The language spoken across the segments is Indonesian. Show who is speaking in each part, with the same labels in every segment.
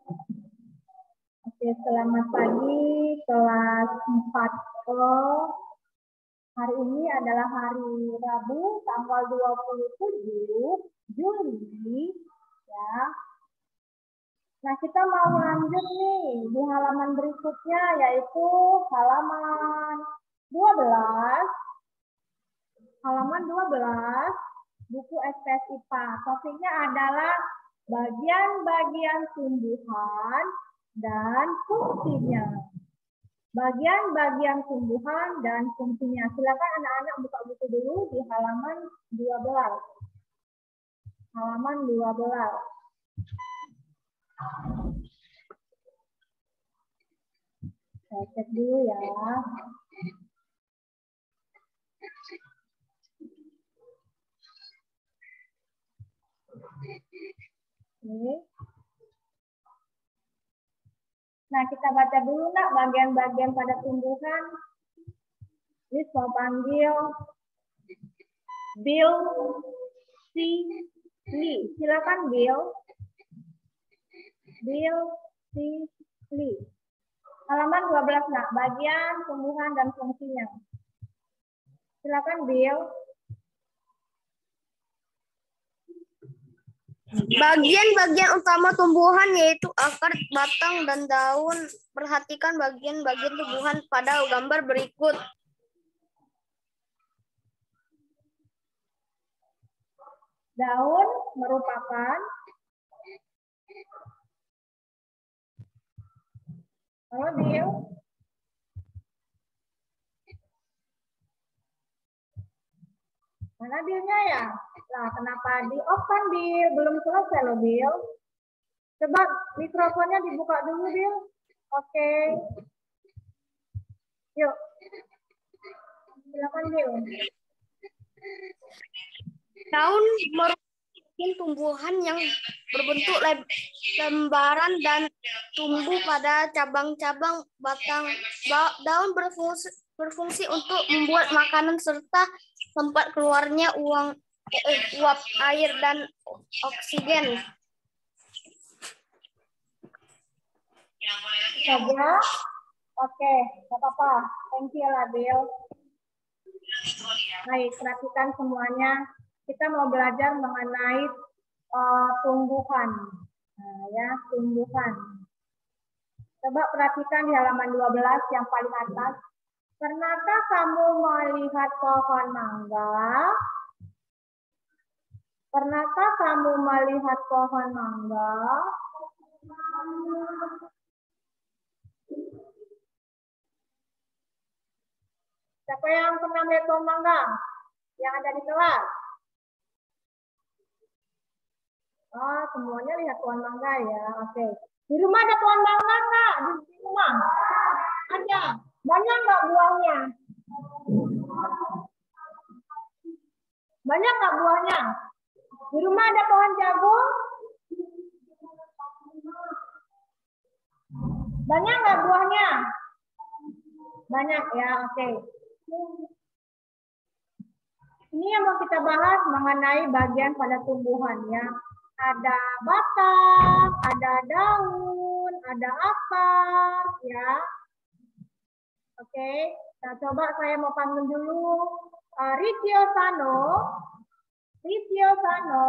Speaker 1: Oke, selamat pagi kelas 4O. Hari ini adalah hari Rabu tanggal 27 Juli ya. Nah, kita mau lanjut nih di halaman berikutnya yaitu halaman 12. Halaman 12 buku SPS IPA. Topiknya adalah bagian-bagian tumbuhan dan fungsinya. Bagian-bagian tumbuhan dan fungsinya. Silakan anak-anak buka buku dulu di halaman 12. Halaman 12. Saya cek dulu ya. Oke. Nah, kita baca dulu nak bagian-bagian pada tumbuhan. Ini mau panggil Bill C. Lee. Silakan Bill. Bill C. Lee. Halaman 12 nak, bagian tumbuhan dan fungsinya. Silakan Bill.
Speaker 2: Bagian-bagian utama tumbuhan yaitu akar, batang, dan daun. Perhatikan bagian-bagian tumbuhan pada gambar berikut.
Speaker 1: Daun merupakan halo Bill. Mana Billnya ya? Nah, kenapa di off kan Bill? Belum selesai loh Bill. Coba mikrofonnya dibuka dulu Bill. Oke. Yuk. Silakan Bill.
Speaker 2: Daun merupakan tumbuhan yang berbentuk lembaran dan tumbuh pada cabang-cabang batang. Daun berfungsi untuk membuat makanan serta tempat keluarnya uap air dan oksigen.
Speaker 1: Saja. Oke, nggak apa-apa. Thank you lah Bill. Baik, perhatikan semuanya. Kita mau belajar mengenai tumbuhan. Nah, ya, tumbuhan. Coba perhatikan di halaman 12 yang paling atas. Pernahkah kamu melihat pohon mangga? Pernahkah kamu melihat pohon mangga? Siapa yang pernah melihat pohon mangga? Yang ada di kelas? Oh, semuanya lihat pohon mangga ya. Oke. Di rumah ada pohon mangga nggak? Di rumah? Ada. Banyak nggak buahnya? Banyak nggak buahnya? Di rumah ada pohon jagung? Banyak nggak buahnya? Banyak ya, oke. Ini yang mau kita bahas mengenai bagian pada tumbuhan ya. Ada batang, ada daun, ada akar ya. Oke, nah coba saya mau panggil dulu Ritio Sano. Ritio Sano.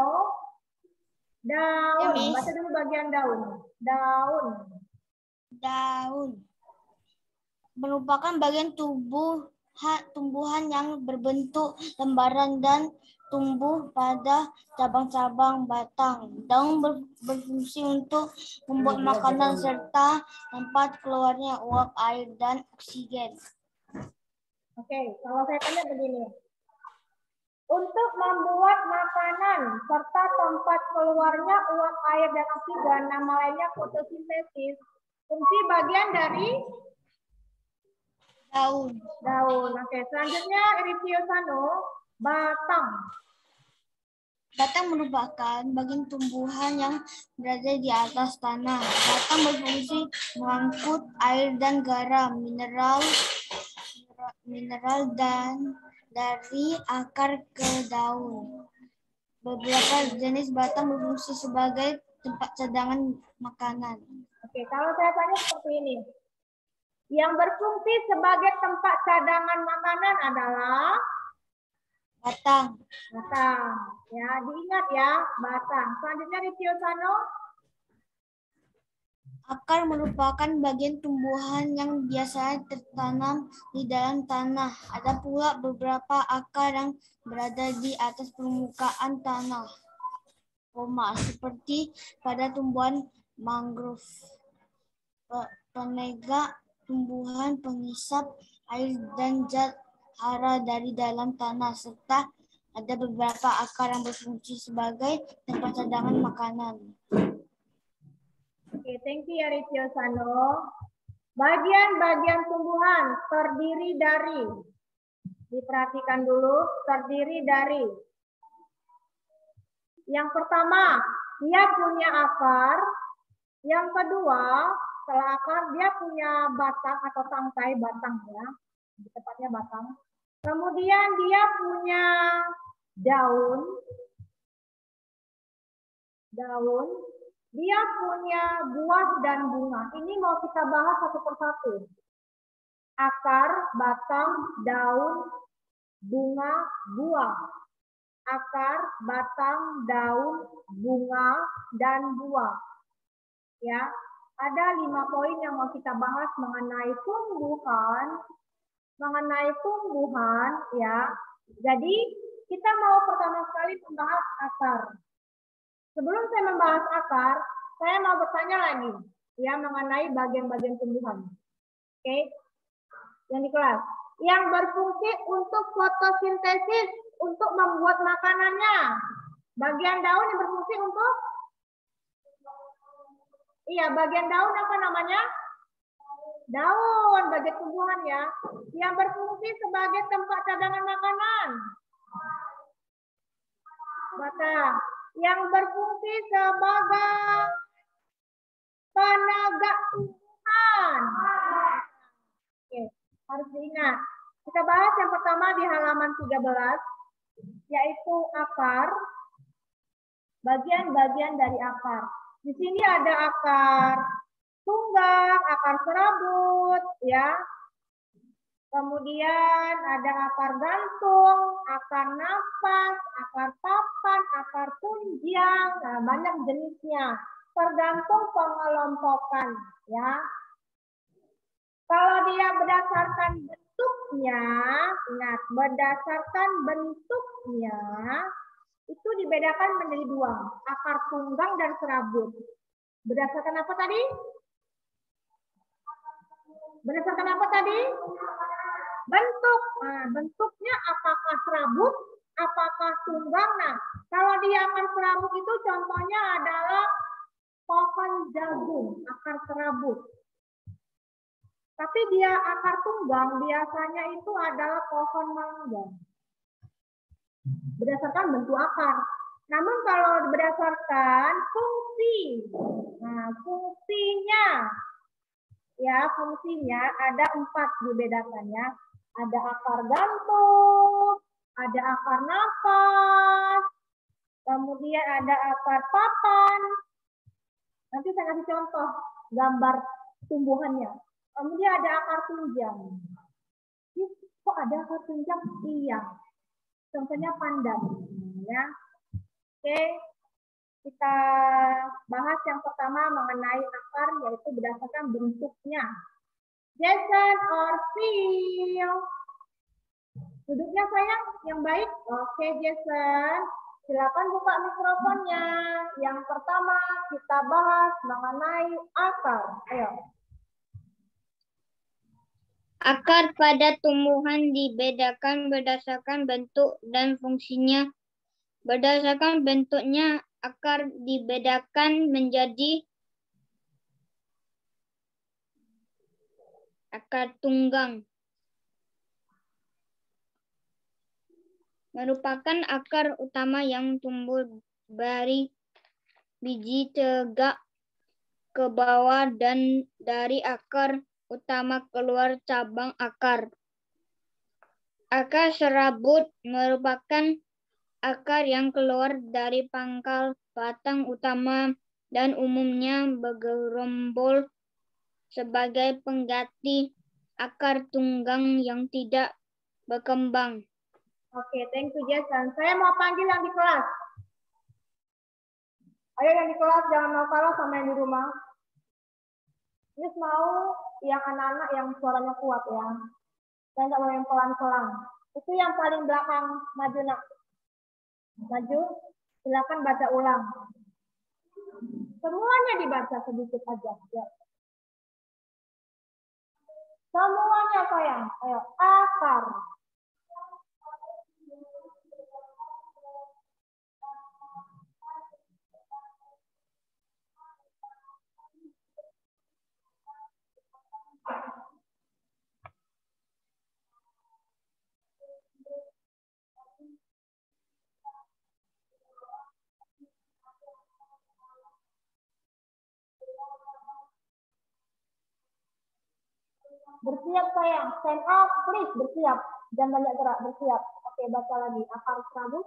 Speaker 1: Daun,
Speaker 2: Ya,
Speaker 1: baca dulu bagian daun. Daun.
Speaker 2: Daun merupakan bagian tumbuhan yang berbentuk lembaran dan tumbuh pada cabang-cabang batang. Daun berfungsi untuk membuat makanan serta tempat keluarnya uap air dan oksigen.
Speaker 1: Oke, kalau saya tanya begini. Untuk membuat makanan serta tempat keluarnya uap air dan oksigen, nama lainnya fotosintesis. Fungsi bagian dari
Speaker 2: Daun.
Speaker 1: Daun. Oke, selanjutnya Ritio Sano, batang.
Speaker 2: Batang merupakan bagian tumbuhan yang berada di atas tanah. Batang berfungsi mengangkut air dan garam, mineral dan dari akar ke daun. Beberapa jenis batang berfungsi sebagai tempat cadangan makanan.
Speaker 1: Oke, kalau saya tanya seperti ini. Yang berfungsi sebagai tempat cadangan makanan adalah
Speaker 2: Batang.
Speaker 1: batang. Ya, diingat ya, batang. Selanjutnya Ritio Sano.
Speaker 2: Akar merupakan bagian tumbuhan yang biasanya tertanam di dalam tanah. Ada pula beberapa akar yang berada di atas permukaan tanah, seperti pada tumbuhan mangrove, penegak, tumbuhan pengisap air dan zat hara dari dalam tanah, serta ada beberapa akar yang berfungsi sebagai tempat cadangan makanan.
Speaker 1: Oke, thank you ya Ritio Sano. Bagian-bagian tumbuhan terdiri dari, diperhatikan dulu, terdiri dari. Yang pertama, dia punya akar. Yang kedua, setelah akar dia punya batang atau tangkai batang ya, tepatnya batang. Kemudian dia punya daun. Dia punya buah dan bunga. Ini mau kita bahas satu persatu. Akar, batang, daun, bunga, buah. Akar, batang, daun, bunga, dan buah. Ya, ada 5 poin yang mau kita bahas mengenai tumbuhan, ya. Jadi kita mau pertama sekali membahas akar. Sebelum saya membahas akar, saya mau bertanya lagi, ya, mengenai bagian-bagian tumbuhan. Oke, yang di kelas, yang berfungsi untuk fotosintesis, untuk membuat makanannya. Bagian daun yang berfungsi untuk, iya, bagian daun apa namanya? Daun, bagian tumbuhan ya. Yang berfungsi sebagai tempat cadangan makanan. Batang. Yang berfungsi sebagai penegak tumbuhan. Oke, harus diingat. Kita bahas yang pertama di halaman 13, yaitu akar. Bagian-bagian dari akar. Di sini ada akar tunggang, akar serabut, ya. Kemudian ada akar gantung, akar nafas, akar papan, akar tunjang, nah, banyak jenisnya. Tergantung pengelompokan, ya. Kalau dia berdasarkan bentuknya, ingat, berdasarkan bentuknya, itu dibedakan menjadi 2, akar tunggang dan serabut. Berdasarkan apa tadi? Berdasarkan apa tadi? Bentuk. Nah, bentuknya apakah serabut, apakah tunggang? Nah, kalau dia akar serabut itu contohnya adalah pohon jagung, akar serabut. Tapi dia akar tunggang biasanya itu adalah pohon mangga. Berdasarkan bentuk akar. Namun kalau berdasarkan fungsi, nah fungsinya, ya fungsinya ada 4 dibedakannya. Ada akar gantung, ada akar nafas, kemudian ada akar papan. Nanti saya kasih contoh gambar tumbuhannya. Kemudian ada akar tunjang. Kok ada akar tunjang? Iya. Contohnya pandan, ya. Oke, kita bahas yang pertama mengenai akar, yaitu berdasarkan bentuknya. Jason or Phil? Duduknya sayang, yang baik. Oke, Jason. Silakan buka mikrofonnya. Yang pertama kita bahas mengenai akar. Ayo.
Speaker 3: Akar pada tumbuhan dibedakan berdasarkan bentuk dan fungsinya. Berdasarkan bentuknya, akar dibedakan menjadi akar tunggang. Merupakan akar utama yang tumbuh dari biji tegak ke bawah dan dari akar utama keluar cabang akar. Akar serabut merupakan akar yang keluar dari pangkal batang utama dan umumnya bergerombol sebagai pengganti akar tunggang yang tidak berkembang.
Speaker 1: Oke, thank you Jason. Saya mau panggil yang di kelas. Ayo yang di kelas, jangan mau kalah sama yang di rumah. Miss mau yang anak-anak yang suaranya kuat ya. Saya nggak mau yang pelan-pelan. Itu yang paling belakang, maju nak. Maju, silakan baca ulang. Semuanya dibaca sedikit aja. Ya. Semuanya sayang. Ayo, akar. Bersiap sayang, stand up, please, bersiap. Jangan banyak gerak, bersiap. Oke, baca lagi. Akar serabut.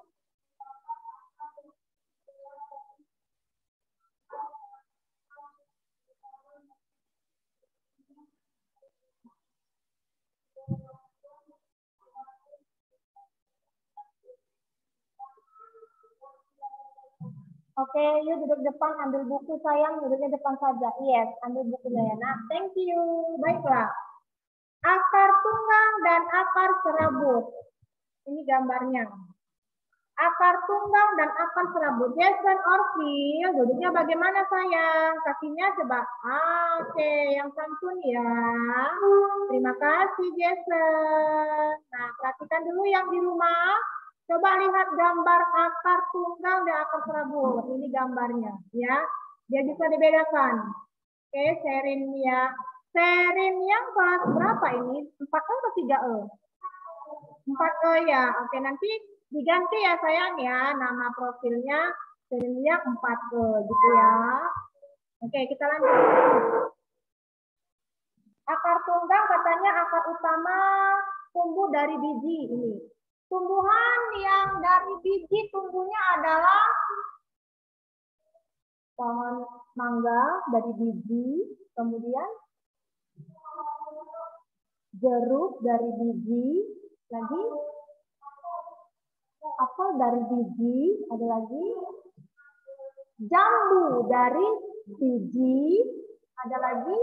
Speaker 1: Oke, yuk duduk depan, ambil buku sayang, duduknya depan saja. Yes, ambil bukunya ya nak. Thank you. Baiklah. Akar tunggang dan akar serabut. Ini gambarnya. Akar tunggang dan akar serabut. Jason or Phil, duduknya bagaimana sayang? Kakinya coba. Oke, yang santun ya. Terima kasih Jason. Nah, perhatikan dulu yang di rumah. Coba lihat gambar akar tunggang dan akar serabut. Ini gambarnya ya. Dia bisa dibedakan. Oke, Sherin ya. Sherin yang kelas berapa ini? 4E atau 3E? 4E ya. Oke, nanti diganti ya sayang ya. Nama profilnya Sherin yang 4E gitu ya. Oke, kita lanjut. Akar tunggang katanya akar utama tumbuh dari biji ini. Tumbuhan yang dari biji tumbuhnya adalah pohon mangga dari biji, kemudian jeruk dari biji, lagi apel dari biji, ada lagi jambu dari biji, ada lagi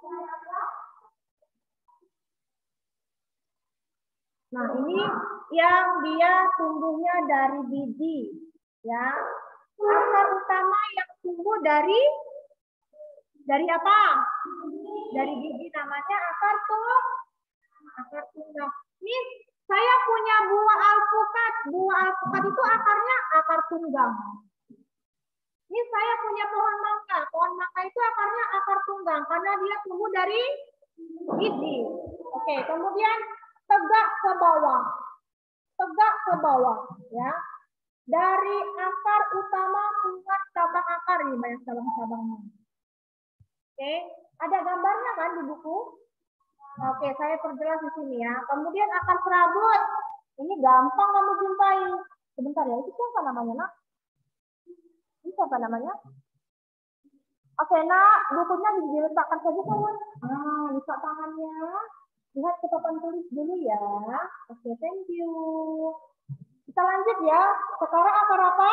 Speaker 1: nah ini yang dia tumbuhnya dari biji ya. Akar utama yang tumbuh dari apa? Dari biji namanya akar tunggang. Ini saya punya buah alpukat. Buah alpukat itu akarnya akar tunggang. Ini saya punya pohon mangga. Pohon mangga itu akarnya akar tunggang karena dia tumbuh dari biji. Oke, kemudian tegak ke bawah. Tegak ke bawah ya. Dari akar utama keluar cabang akar ini banyak cabang-cabangnya. Oke, ada gambarnya kan di buku? Oke, saya perjelas di sini ya. Kemudian akar serabut. Ini gampang kamu jumpai. Sebentar ya, itu siapa namanya, nak? Ini siapa namanya? Oke, nak, bukunya diletakkan saja kamu. Nah, letak tangannya. Lihat ke papan tulis dulu ya. Oke, thank you. Kita lanjut ya. Sekarang akar apa?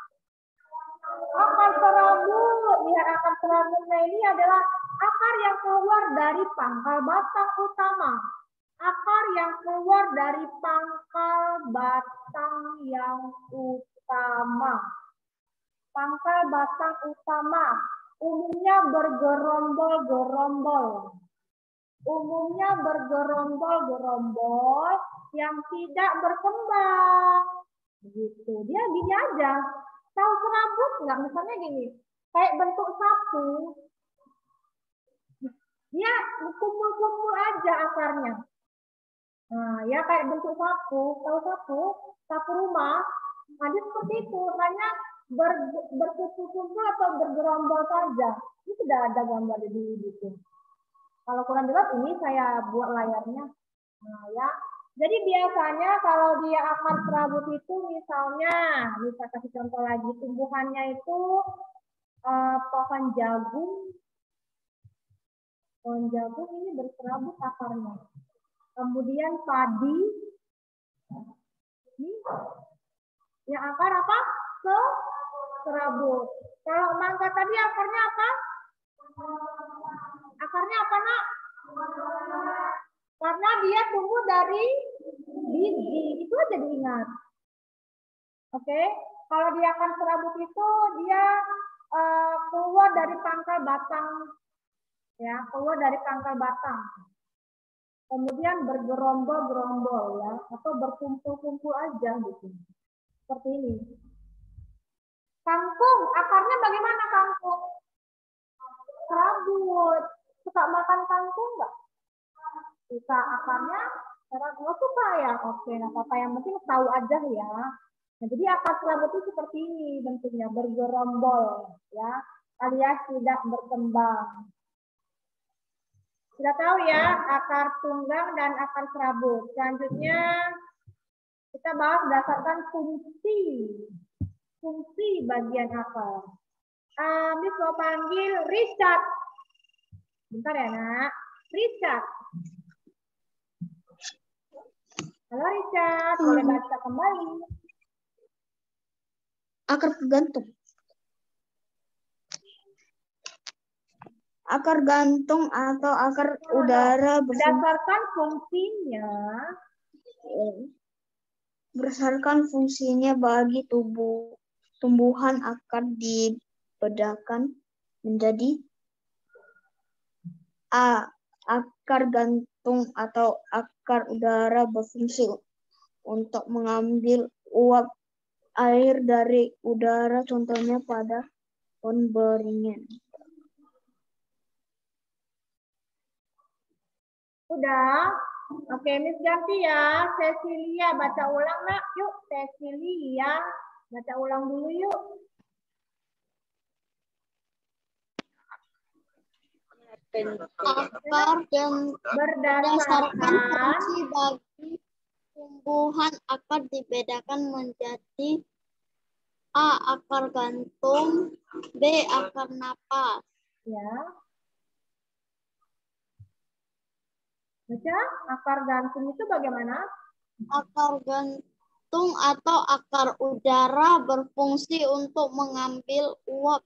Speaker 1: Akar serabut. Lihat akar serabutnya ini adalah akar yang keluar dari pangkal batang utama. Akar yang keluar dari pangkal batang yang utama. Pangkal batang utama. Umumnya bergerombol-gerombol. Umumnya bergerombol-gerombol yang tidak berkembang. Begitu. Dia gini aja. Tahu serabut nggak? Misalnya gini. Kayak bentuk sapu. Dia kumpul-kumpul aja akarnya. Nah, ya kayak bentuk sapu. Tahu sapu? Sapu rumah. Nah, dia seperti itu. Hanya berkumpul-kumpul atau bergerombol saja. Ini sudah ada gambar di gitu. Kalau kurang jelas ini saya buat layarnya. Nah, ya. Jadi biasanya kalau dia akar serabut itu misalnya, bisa kasih contoh lagi, tumbuhannya itu Pohon jagung. Pohon jagung ini berserabut akarnya. Kemudian padi. Ini yang akar apa? Serabut. Kalau mangga tadi akarnya apa? Akarnya apa, Nak? Karena dia tumbuh dari biji. Itu aja diingat. Oke. Kalau dia akan serabut itu dia keluar dari pangkal batang. Ya, keluar dari pangkal batang. Kemudian bergerombol-gerombol ya, atau berkumpul-kumpul aja gitu. Seperti ini. Kangkung, akarnya bagaimana kangkung? Serabut. Suka makan kangkung nggak? Suka akarnya serabut. Nggak suka ya? Oke, nggak apa-apa. Yang penting tahu aja ya. Nah, jadi akar serabut itu seperti ini bentuknya, bergerombol ya, alias tidak berkembang. Sudah tahu ya akar tunggang dan akar serabut. Selanjutnya kita bahas berdasarkan fungsi bagian akar. Miss mau panggil Richard. Bentar ya, Nak. Richard. Halo Richard, boleh baca kembali.
Speaker 3: Akar gantung. Akar gantung atau akar udara
Speaker 1: berdasarkan fungsinya
Speaker 3: bagi tumbuhan akan dibedakan menjadi A. Akar gantung atau akar udara berfungsi untuk mengambil uap air dari udara, contohnya pada pohon beringin.
Speaker 1: Udah? Oke, Miss ganti ya. Cecilia, baca ulang, Nak. Yuk, Cecilia. Baca ulang dulu yuk.
Speaker 2: Akar dan berdasarkan fungsi bagi tumbuhan akar dibedakan menjadi A. Akar gantung, B. Akar napas.
Speaker 1: Ya. Baca, akar gantung itu bagaimana?
Speaker 2: Akar gantung atau akar udara berfungsi untuk mengambil uap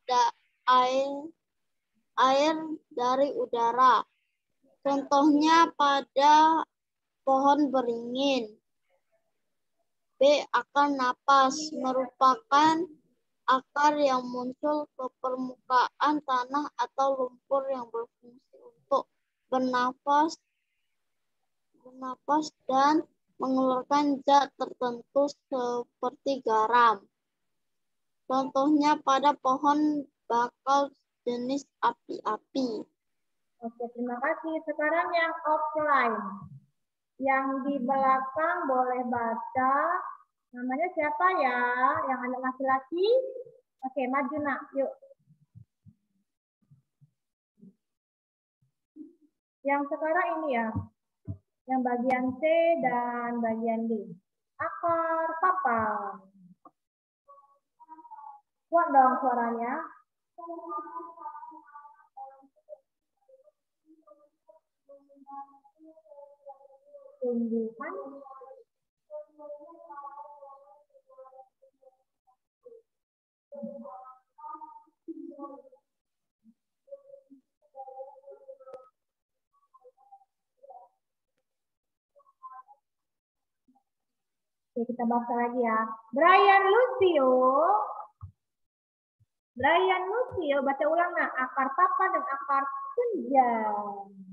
Speaker 2: air dari udara. Contohnya pada pohon beringin. B. Akar napas merupakan akar yang muncul ke permukaan tanah atau lumpur yang berfungsi untuk bernapas dan mengeluarkan zat tertentu seperti garam. Contohnya pada pohon bakau jenis api-api.
Speaker 1: Oke, terima kasih. Sekarang yang offline. Yang di belakang boleh baca. Namanya siapa ya? Yang anak laki-laki? Oke, maju Nak. Yuk. Yang sekarang ini ya. Yang bagian C dan bagian D. Akar papan. Kuat dong suaranya. Tumbuhan. Oke, kita bahas lagi ya. Brian Lucio, baca ulang Nak. Akar papan dan akar tunjang.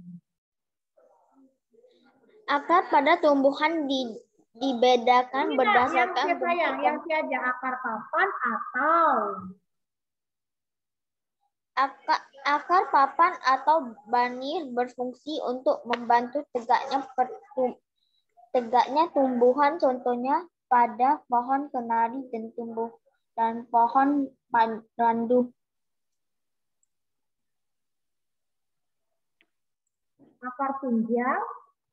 Speaker 2: Akar pada tumbuhan dibedakan
Speaker 1: Ini,
Speaker 2: berdasarkan
Speaker 1: Nak, yang si aja akar papan atau
Speaker 2: akar papan atau banir berfungsi untuk membantu tegaknya tumbuhan, contohnya pada pohon kenari dan pohon randu.
Speaker 1: akar tunjang.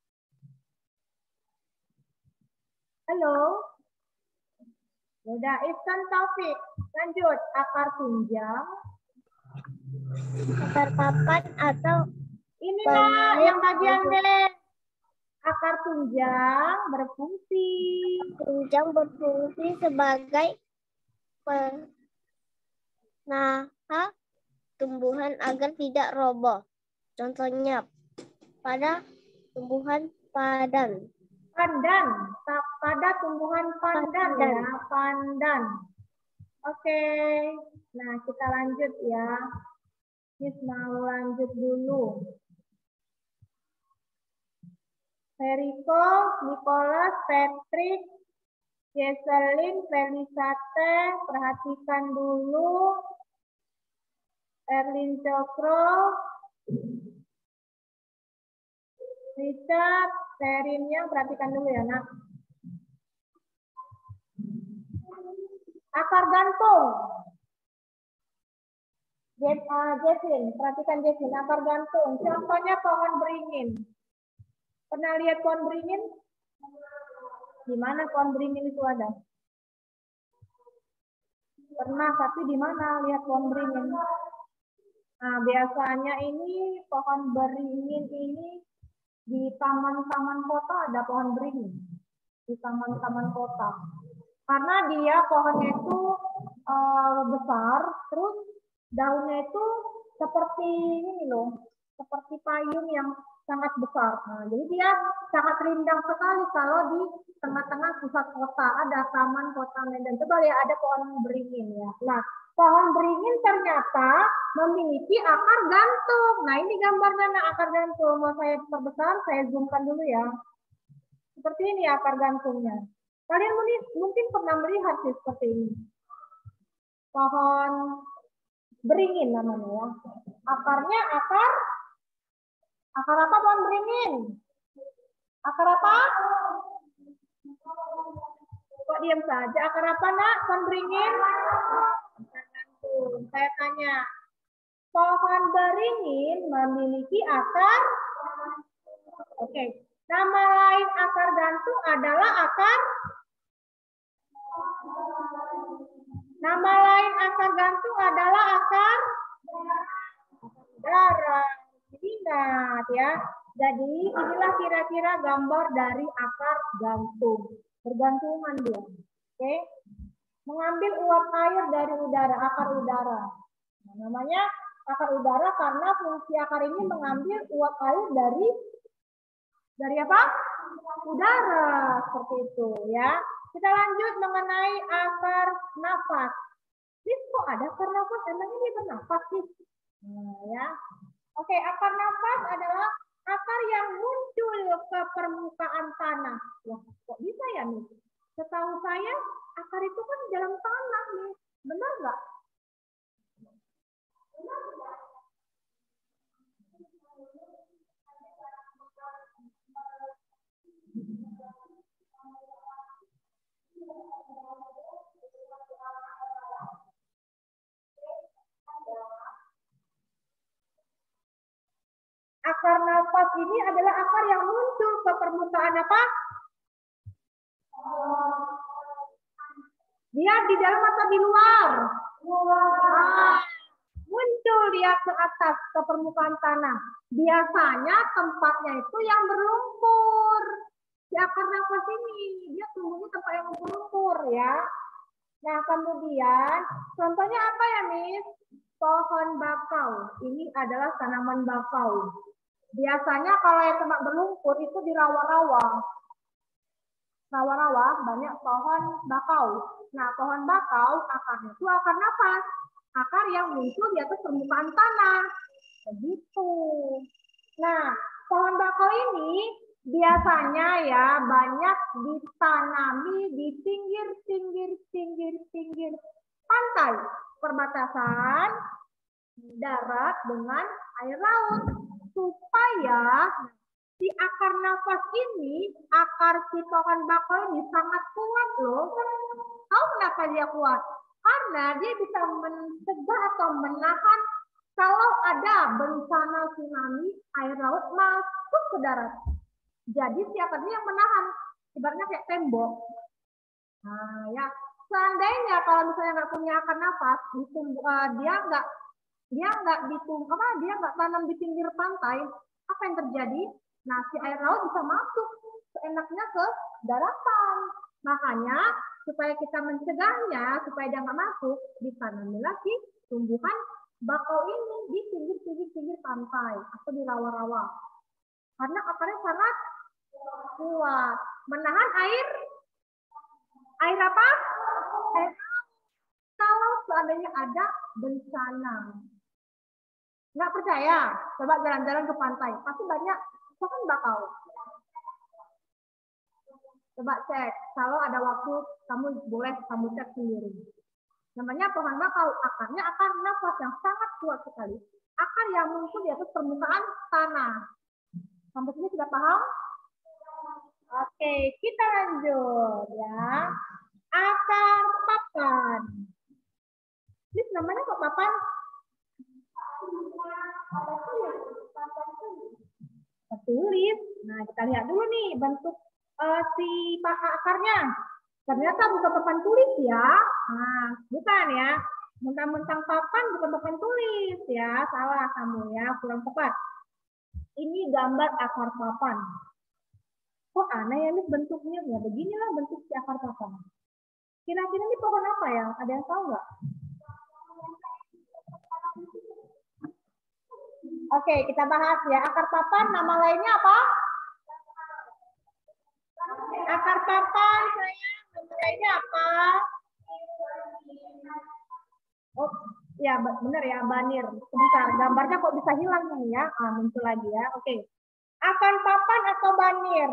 Speaker 1: Halo. Udah, Ihsan Taufik. Lanjut, akar tunjang.
Speaker 2: Akar papan atau
Speaker 1: Ini nak yang bagian D. Akar tunjang berfungsi.
Speaker 2: tunjang berfungsi sebagai penahan tumbuhan agar tidak roboh. Contohnya pada tumbuhan pandan.
Speaker 1: Pandan. Pada tumbuhan pandan ya. Pandan. Oke. Nah, kita lanjut ya. Miss mau lanjut dulu. Feriko, Nicholas, Patrick, Jesselyn, Felisate, perhatikan dulu. Erlin Cokro, Richard, Serinnya perhatikan dulu ya nak. Akar gantung. Jesslyn, perhatikan Jesslyn, akar gantung. Contohnya pohon beringin. Pernah lihat pohon beringin? Di mana pohon beringin itu ada? Pernah, tapi di mana lihat pohon beringin? Nah, biasanya ini pohon beringin ini di taman-taman kota ada pohon beringin. Di taman-taman kota. Karena dia pohonnya itu besar, terus daunnya itu seperti ini loh, seperti payung yang sangat besar. Nah, jadi dia sangat rindang sekali kalau di tengah-tengah pusat kota ada taman kota Medan. Coba lihat ada pohon beringin ya. Nah, pohon beringin ternyata memiliki akar gantung. Nah, ini gambarnya akar gantung. Mau saya perbesar, saya zoomkan dulu ya. Seperti ini akar gantungnya. Kalian mungkin pernah melihat sih seperti ini. Pohon beringin namanya ya. Akarnya akar apa pohon beringin? Akar apa? Kok diam saja? Akar apa nak pohon beringin? Saya tanya. Pohon beringin memiliki akar. Oke. Nama lain akar gantung adalah akar. Nama lain akar gantung adalah akar udara. Ingat ya. Jadi inilah kira-kira gambar dari akar gantung. Bergantungan dia. Oke. Mengambil uap air dari udara, akar udara. Nah, namanya akar udara karena fungsi akar ini mengambil uap air dari apa? Udara. Seperti itu ya. Kita lanjut mengenai akar nafas. Ini kok ada akar nafas? Emangnya dia bernafas sih? Nah, ya. Oke, akar nafas adalah akar yang muncul ke permukaan tanah. Wah, kok bisa ya nih? Setahu saya, akar itu kan di dalam tanah nih. Benar nggak? Akar nafas ini adalah akar yang muncul ke permukaan apa? Dia di dalam atau di luar? Muncul dia ke atas, ke permukaan tanah. Biasanya tempatnya itu yang berlumpur. Di akar nafas ini, dia tumbuhnya tempat yang berlumpur ya. Nah, kemudian contohnya apa ya, Miss? Pohon bakau. Ini adalah tanaman bakau. Biasanya kalau yang tempat berlumpur itu di rawa-rawa. Rawa-rawa banyak pohon bakau. Nah, pohon bakau akarnya itu akar nafas. Akar yang muncul di atas permukaan tanah. Begitu. Nah, pohon bakau ini biasanya ya banyak ditanami di pinggir pantai, perbatasan darat dengan air laut, supaya si akar nafas ini, akar si pohon bakau ini sangat kuat loh. Tahu kenapa dia kuat? Karena dia bisa mencegah atau menahan kalau ada bencana tsunami, air laut masuk ke darat. Jadi si akar ini yang menahan, ibaratnya kayak tembok. Nah ya, seandainya kalau misalnya nggak punya akar nafas, dia nggak dia nggak tanam di pinggir pantai, apa yang terjadi? Nah, si air laut bisa masuk seenaknya ke daratan. Makanya supaya kita mencegahnya, supaya dia nggak masuk, ditanami lagi tumbuhan bakau ini di pinggir pantai atau di rawa-rawa. Karena akarnya sangat kuat, menahan air apa? Air kalau seandainya ada bencana. Nggak percaya? Coba jalan-jalan ke pantai. Pasti banyak pohon bakau. Coba cek. Kalau ada waktu, kamu cek sendiri. Namanya pohon bakau. Akarnya akar nafas yang sangat kuat sekali. Akar yang muncul di atas permukaan tanah. Sampai sini sudah paham? Oke, kita lanjut ya. Akar papan. Ini namanya kok papan? Tertulis. Nah, kita lihat dulu nih bentuk si akarnya. Ternyata bukan papan tulis ya. Nah, bukan ya. Mentang-mentang papan bukan papan tulis ya. Salah kamu ya, kurang tepat. Ini gambar akar papan. Kok aneh ya ini bentuknya? Ya beginilah bentuk si akar papan. Kira-kira ini pohon apa ya? Ada yang tahu nggak? Oke, kita bahas ya. Akar papan nama lainnya apa? Akar papan, sayang. Nama lainnya apa? Oh, ya benar ya, banir. Sebentar, gambarnya kok bisa hilang nih ya? Muncul lagi ya. Oke. Akar papan atau banir?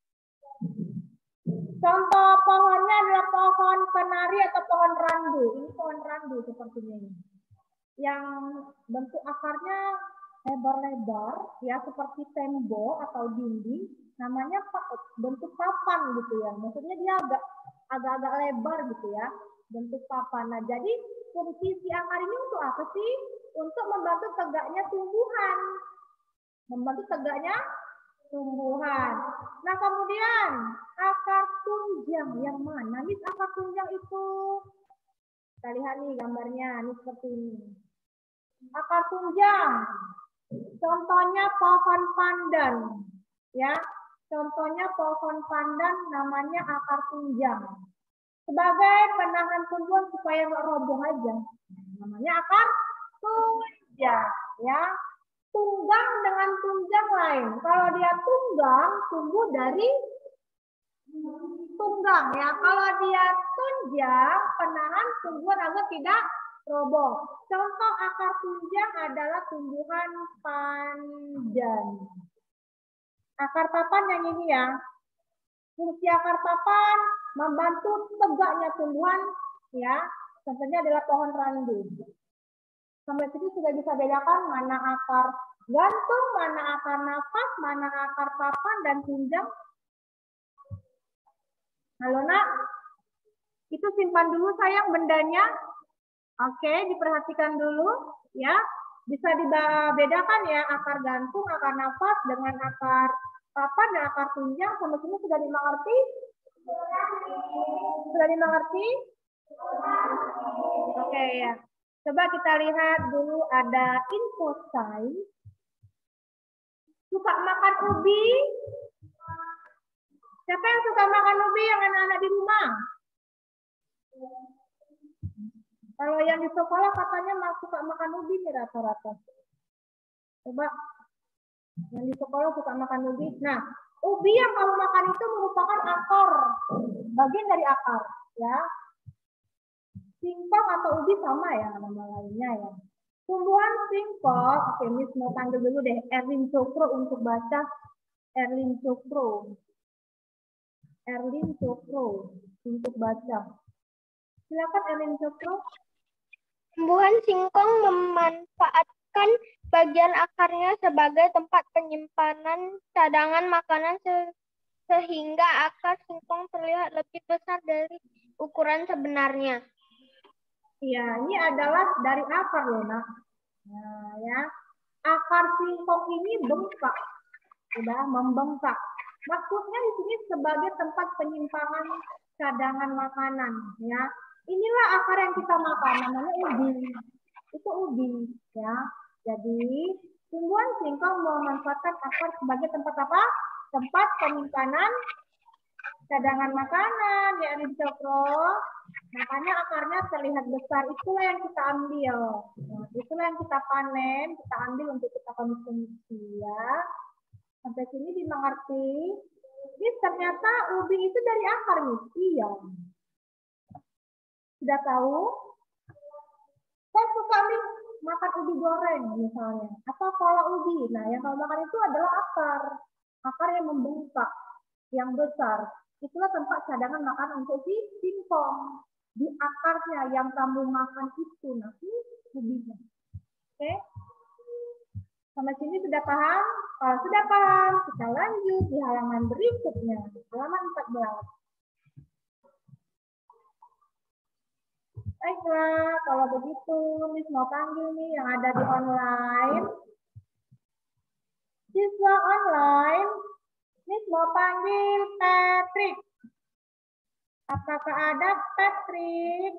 Speaker 1: Contoh pohonnya adalah pohon penari atau pohon randu. Ini pohon randu sepertinya ini. Yang bentuk akarnya lebar-lebar ya seperti tembok atau dinding, namanya bentuk papan gitu ya. Maksudnya dia agak-agak lebar gitu ya, bentuk papan. Nah, jadi fungsi si akar ini untuk apa sih? Untuk membantu tegaknya tumbuhan. Membantu tegaknya tumbuhan. Nah, kemudian akar tunjang yang mana nih akar tunjang itu? Kita lihat nih gambarnya, ini seperti ini. Akar tunjang. Contohnya pohon pandan, ya. Contohnya pohon pandan namanya akar tunjang. Sebagai penahan tumbuhan supaya nggak roboh aja, namanya akar tunjang, ya. Tunggang dengan tunjang lain. Kalau dia tunggang, tumbuh dari tunggang, ya. Kalau dia tunjang, penahan tumbuhan agar tidak roboh. Contoh akar tunjang adalah tumbuhan pandan. Akar papan yang ini ya. Fungsi akar papan membantu tegaknya tumbuhan ya. Contohnya adalah pohon randu. Sampai sini sudah bisa bedakan mana akar gantung, mana akar nafas, mana akar papan dan tunjang. Halo nak, itu simpan dulu sayang bendanya. Oke, diperhatikan dulu ya. Bisa dibedakan ya akar gantung, akar nafas dengan akar papan dan akar tunjang. Sampai sini sudah dimengerti? Sudah dimengerti? Oke ya. Coba kita lihat dulu ada info sign. Suka makan ubi? Siapa yang suka makan ubi yang anak-anak di rumah? Kalau yang di sekolah katanya suka makan ubi nih rata-rata. Coba yang di sekolah suka makan ubi. Nah, ubi yang kamu makan itu merupakan akar, bagian dari akar, ya. Singkong atau ubi sama ya nama lainnya ya. Tumbuhan singkong, oke, Miss mau panggil dulu deh Erlin Cokro untuk baca. Erlin Cokro untuk baca. Silakan Erlin Cokro.
Speaker 4: Tumbuhan singkong memanfaatkan bagian akarnya sebagai tempat penyimpanan cadangan makanan sehingga akar singkong terlihat lebih besar dari ukuran sebenarnya.
Speaker 1: Iya, ini adalah dari akar loh, nak. Nah, ya. Akar singkong ini bengkak. Sudah membengkak. Maksudnya di sini sebagai tempat penyimpanan cadangan makanan, ya. Inilah akar yang kita makan, namanya ubi. itu ubi ya. Jadi tumbuhan singkong memanfaatkan akar sebagai tempat apa? Tempat penyimpanan cadangan makanan ya Adik Cokro. Makanya akarnya terlihat besar, itulah yang kita ambil. Nah, itulah yang kita panen, kita ambil untuk kita konsumsi ya. Sampai sini dimengerti? Ini ternyata ubi itu dari akar nih. Iya. Sudah tahu? Saya suka nih makan ubi goreng misalnya, atau kolak ubi. Nah, yang kalau makan itu adalah akar. Akar yang membengkak, yang besar. Itulah tempat cadangan makanan untuk si singkong. Di akarnya yang kamu makan itu, nah ini ubinya. Oke? Sampai sini sudah paham? Kalau sudah paham, kita lanjut di halaman berikutnya. Halaman 14. Baiklah, kalau begitu, Miss mau panggil nih yang ada di online. Siswa online, Miss mau panggil Patrick. Apakah ada Patrick?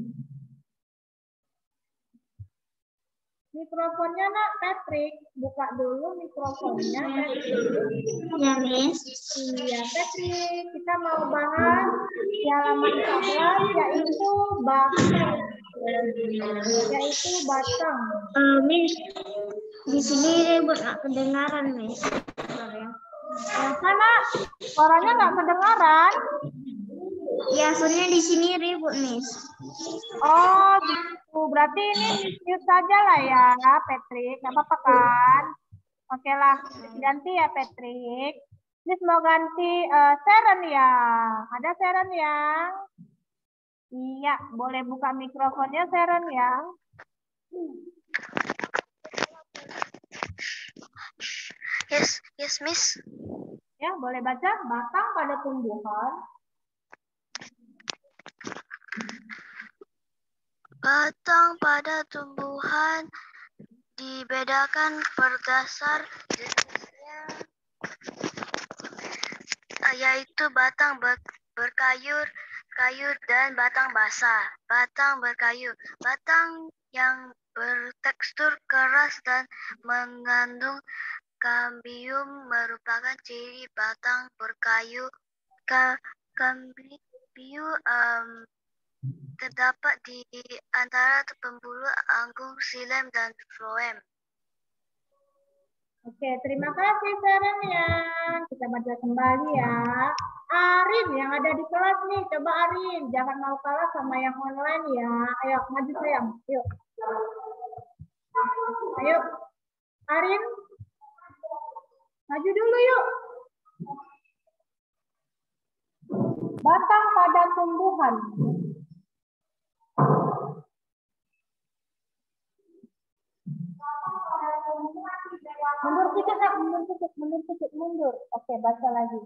Speaker 1: Mikrofonnya nak Patrick, buka dulu mikrofonnya Patrick.
Speaker 3: Ya, Miss.
Speaker 1: Iya Patrick, kita mau bahas di halaman 14 yaitu batang. Yaitu batang.
Speaker 3: Miss, di sini Ibu nggak kedengaran, Miss.
Speaker 1: Yang sana suaranya nggak kedengaran.
Speaker 3: Ya, soalnya di sini ribut, Miss.
Speaker 1: Oh gitu, berarti ini mute saja lah ya Patrick, nggak apa-apa kan? Oke lah, ganti ya Patrick. Miss mau ganti Sharon ya. Ada Sharon yang? Iya, boleh buka mikrofonnya Sharon ya.
Speaker 2: Yes, Miss.
Speaker 1: Ya, boleh baca batang pada tumbuhan.
Speaker 2: Batang pada tumbuhan dibedakan berdasar jenisnya, yaitu batang berkayu dan batang basah. Batang berkayu, batang yang bertekstur keras dan mengandung kambium merupakan ciri batang berkayu. Kambium terdapat di antara pembuluh anggur, xilem, dan floem.
Speaker 1: Oke, terima kasih Sharon ya. Kita baca kembali ya. Arin yang ada di kelas nih, coba Arin, jangan mau kalah sama yang online ya. Ayo, maju sayang, yuk. Ayo, Arin, maju dulu yuk. Batang pada tumbuhan. Mundur sedikit, mundur. Oke, baca lagi.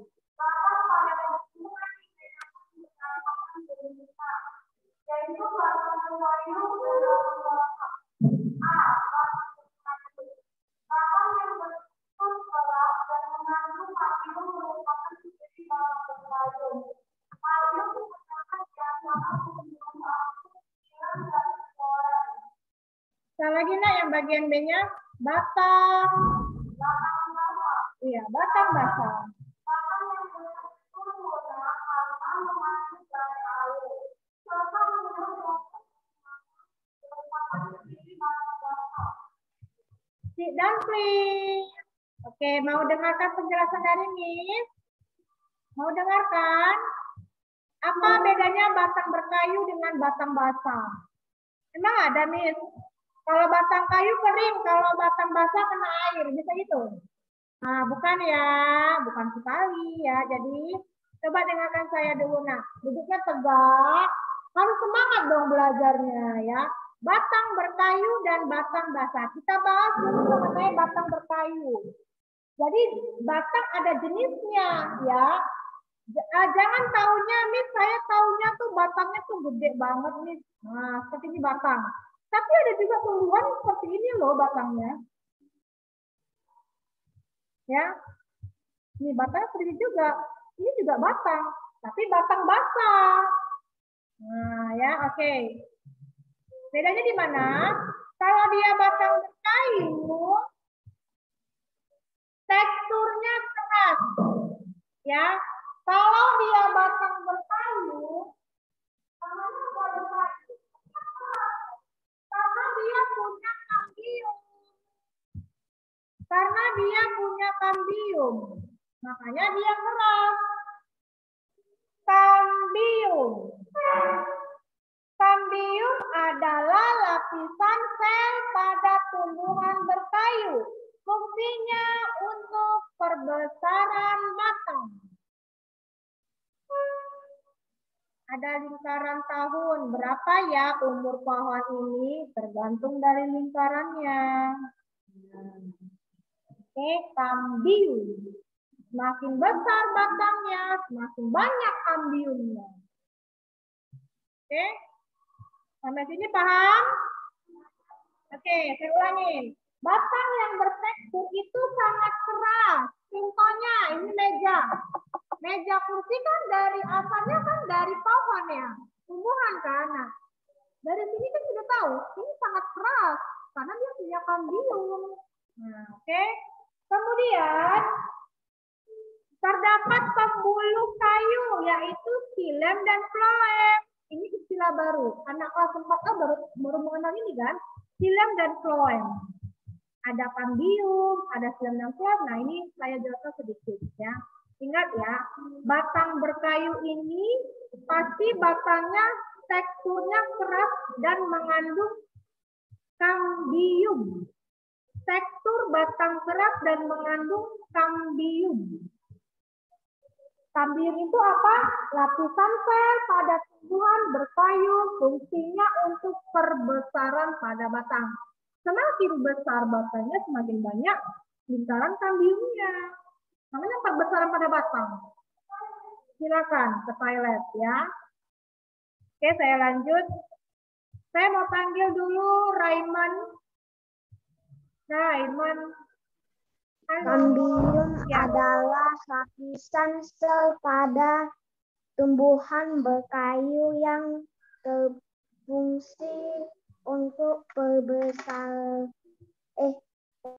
Speaker 1: Sekali lagi nak yang bagian B-nya batang. Iya, batang basah. Sit down please. Oke, mau dengarkan penjelasan dari Miss? Mau dengarkan? Apa bedanya batang berkayu dengan batang basah? Emang ada Miss? Kalau batang kayu kering, kalau batang basah kena air, bisa gitu? Nah, bukan ya, bukan sekali ya. Jadi, coba dengarkan saya dulu. Nah, duduknya tegak, harus semangat dong belajarnya ya. Batang berkayu dan batang basah. Kita bahas dulu mengenai batang berkayu. Jadi, batang ada jenisnya ya. Jangan taunya, Miss, saya taunya tuh batangnya tuh gede banget, Miss. Nah, seperti ini batang. Tapi ada juga tumbuhan seperti ini loh batangnya. Ya, ini batang seperti juga. Ini juga batang, tapi batang basah. Nah, ya, oke. Bedanya di mana? Kalau dia batang berkayu, teksturnya keras. Ya, kalau dia batang berkayu, karena dia punya kambium. Karena dia punya kambium, makanya dia keras. Kambium. Kambium adalah lapisan sel pada tumbuhan berkayu. Fungsinya untuk perbesaran batang. Ada lingkaran tahun. Berapa ya umur pohon ini? Tergantung dari lingkarannya. Oke, kambium. Semakin besar batangnya, semakin banyak kambiumnya. Oke, sampai sini paham? Oke, saya ulangi. Batang yang bertekstur itu sangat keras. Contohnya, ini meja. Meja kursi kan dari asalnya kan dari pohon ya, tumbuhan kan. Nah, dari sini kan sudah tahu, ini sangat keras karena dia punya kambium. Nah, oke. Kemudian terdapat pembuluh kayu yaitu xilem dan floem. Ini istilah baru. Anak kelas 4A baru mengenal ini kan, xilem dan floem. Ada kambium, ada xilem dan floem. Nah, ini saya jelaskan sedikit ya. Ingat ya, batang berkayu ini pasti batangnya teksturnya keras dan mengandung kambium. Tekstur batang keras dan mengandung kambium. Kambium itu apa? Lapisan sel pada tumbuhan berkayu, fungsinya untuk perbesaran pada batang. Semakin besar batangnya, semakin banyak lingkaran kambiumnya. Namanya perbesaran pada batang. Silakan ke toilet ya. Oke, saya lanjut. Saya mau panggil dulu Raiman. Raiman.
Speaker 3: Kambium adalah lapisan sel pada tumbuhan berkayu yang berfungsi untuk